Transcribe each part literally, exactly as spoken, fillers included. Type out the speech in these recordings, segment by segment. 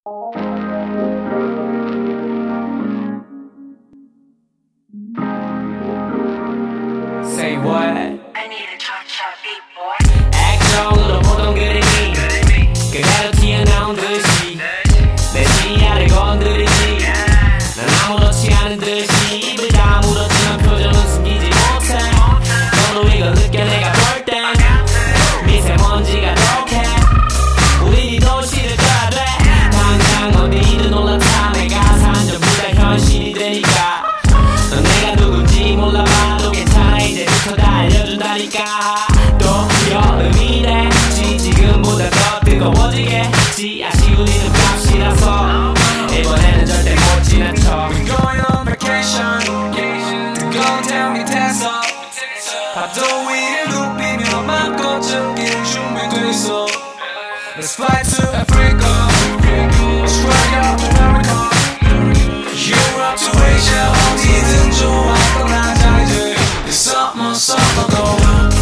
Say what? I need a cha-cha beat, boy. 액정으로 보던 그림이 그대로 튀어나온 듯이 내 시야를 건드리지 난 아무렇지 않은 듯이 입을 다물었지만 표정은 숨기지 못해 너도 이걸 느껴 내가 볼 땐 미세먼지가 독해 우린 이 도시를 떠야 돼 당장 어디든 올라타 내가 산 전부 다 현실이 되니까 넌 내가 누군지 몰라봐도 괜찮아 이제부터 다 알려준다니까 또 여름이래 지금보다 더 뜨거워지겠지 아쉬운 이름 값이라서 이번에는 절대 못 지나쳐 We're going on vacation 뜨거운 태양 밑에서 파도 위를 눕히며 맘껏 즐길 준비돼 있어 Let's fly to Africa Australia to America Europe to Asia 어디든 좋아 떠나자 이제 It's summer summer go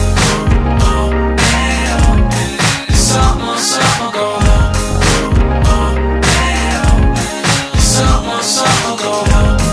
It's summer summer go It's summer summer go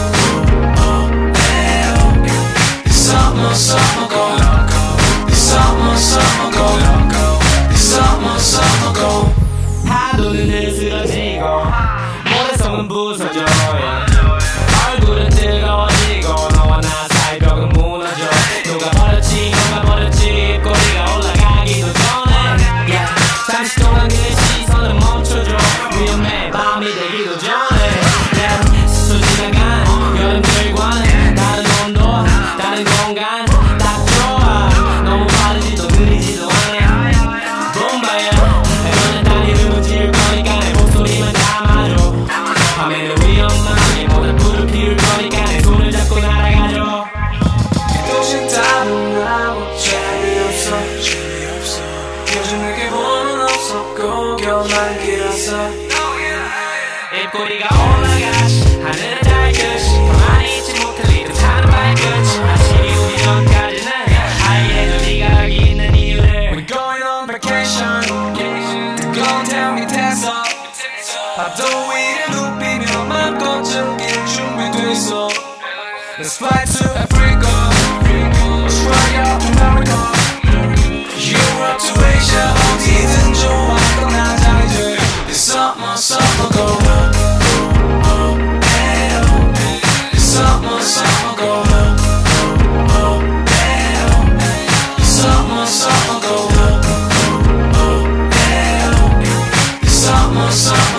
It's summer summer go It's summer summer go It's summer summer go 파도는 느스러지고 모래성은 부서져 얼굴은 뜨거워지고 너와 나 사이 벽은 무너져 누가 버렸지 누가 버렸지 꼬리가 올라가기도 전에 yeah. 잠시 동안 그 시선을 멈춰줘 위험해 밤이 되기도 전에 yeah. 스쳐 지나간 여름들과는 다른 온도 다른 공간 딱 좋아 너무 빠르지도 느리지도 않아 봄바야 해변에 다리를 지울 거니까 내 목소리만 담아줘 밤에는 위험하게 모든 불을 피울 거니까 내 손을 잡고 날아가줘 이 도시 따분하고 재미없어 요즘 내게 보는 없어 고견한 길었어 입꼬리가 올라가지 하늘은 달듯이 가만히 있지 못할 리도 타는 발끝이 아침이 오기 전까지는 알려줘 네가 여기 있는 이유를 We're going on vacation 뜨거운 태양 밑에서 파도 위를 눕히며 맘껏 즐길 준비돼 있어 Let's fly to Africa Australia to America Europe to Asia 어디든 좋아 떠나자 이제 It's summer summer go It's summer summer go It's summer summer go It's summer summer